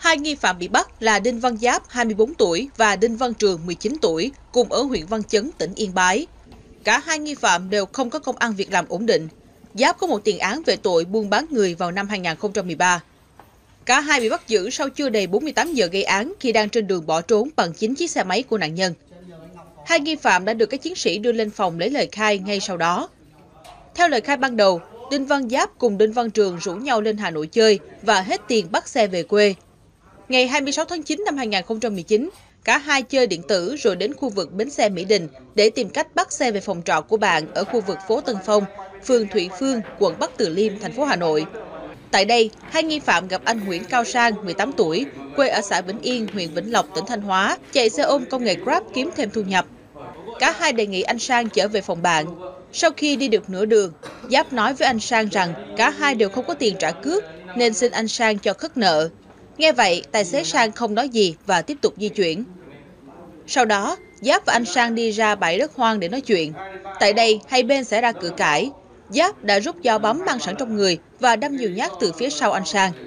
Hai nghi phạm bị bắt là Đinh Văn Giáp, 24 tuổi và Đinh Văn Trường, 19 tuổi, cùng ở huyện Văn Chấn, tỉnh Yên Bái. Cả hai nghi phạm đều không có công ăn việc làm ổn định. Giáp có một tiền án về tội buôn bán người vào năm 2013. Cả hai bị bắt giữ sau chưa đầy 48 giờ gây án khi đang trên đường bỏ trốn bằng chính chiếc xe máy của nạn nhân. Hai nghi phạm đã được các chiến sĩ đưa lên phòng lấy lời khai ngay sau đó. Theo lời khai ban đầu, Đinh Văn Giáp cùng Đinh Văn Trường rủ nhau lên Hà Nội chơi và hết tiền bắt xe về quê. Ngày 26 tháng 9 năm 2019, cả hai chơi điện tử rồi đến khu vực bến xe Mỹ Đình để tìm cách bắt xe về phòng trọ của bạn ở khu vực phố Tân Phong, phường Thụy Phương, quận Bắc Từ Liêm, thành phố Hà Nội. Tại đây, hai nghi phạm gặp anh Nguyễn Cao Sang, 18 tuổi, quê ở xã Vĩnh Yên, huyện Vĩnh Lộc, tỉnh Thanh Hóa, chạy xe ôm công nghệ Grab kiếm thêm thu nhập. Cả hai đề nghị anh Sang chở về phòng bạn. Sau khi đi được nửa đường, Giáp nói với anh Sang rằng cả hai đều không có tiền trả cước nên xin anh Sang cho khất nợ. Nghe vậy, tài xế Sang không nói gì và tiếp tục di chuyển. Sau đó, Giáp và anh Sang đi ra bãi đất hoang để nói chuyện. Tại đây, hai bên xảy ra cự cãi. Giáp đã rút dao bấm mang sẵn trong người và đâm nhiều nhát từ phía sau anh Sang.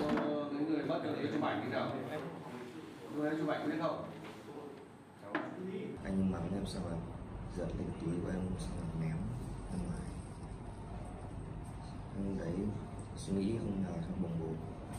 Anh mắng em xong rồi giật lấy túi của em xong rồi ném ra ngoài. Anh đấy suy nghĩ không nào trong bồng bột.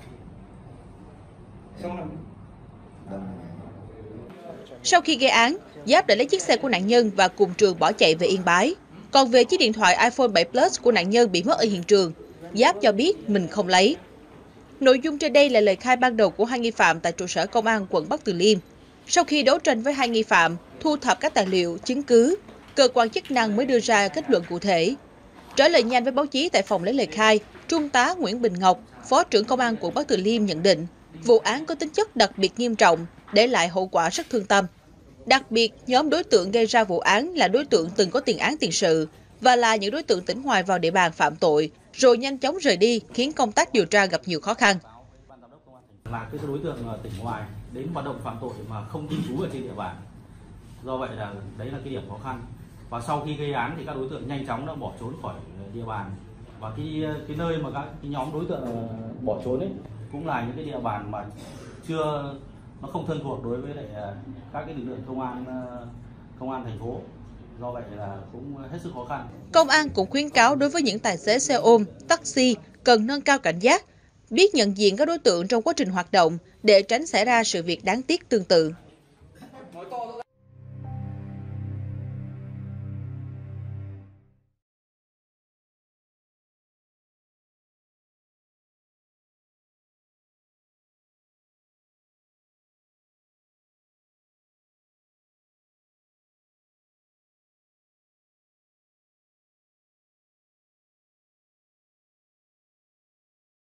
Sau khi gây án, Giáp đã lấy chiếc xe của nạn nhân và cùng Trường bỏ chạy về Yên Bái. Còn về chiếc điện thoại iPhone 7 Plus của nạn nhân bị mất ở hiện trường, Giáp cho biết mình không lấy. Nội dung trên đây là lời khai ban đầu của hai nghi phạm tại trụ sở công an quận Bắc Từ Liêm. Sau khi đấu tranh với hai nghi phạm, thu thập các tài liệu, chứng cứ, cơ quan chức năng mới đưa ra kết luận cụ thể. Trả lời nhanh với báo chí tại phòng lấy lời khai, Trung tá Nguyễn Bình Ngọc, Phó trưởng Công an quận Bắc Từ Liêm nhận định, vụ án có tính chất đặc biệt nghiêm trọng, để lại hậu quả rất thương tâm. Đặc biệt, nhóm đối tượng gây ra vụ án là đối tượng từng có tiền án tiền sự và là những đối tượng tỉnh ngoài vào địa bàn phạm tội, rồi nhanh chóng rời đi, khiến công tác điều tra gặp nhiều khó khăn. Là cái đối tượng tỉnh ngoài đến hoạt động phạm tội mà không cư trú ở trên địa bàn. Do vậy là đấy là cái điểm khó khăn. Và sau khi gây án thì các đối tượng nhanh chóng đã bỏ trốn khỏi địa bàn. Và cái nơi mà các cái nhóm đối tượng bỏ trốn ấy cũng là những cái địa bàn mà nó không thân thuộc đối với lại các cái lực lượng công an thành phố. Do vậy là cũng hết sức khó khăn. Công an cũng khuyến cáo đối với những tài xế xe ôm, taxi cần nâng cao cảnh giác, biết nhận diện các đối tượng trong quá trình hoạt động để tránh xảy ra sự việc đáng tiếc tương tự.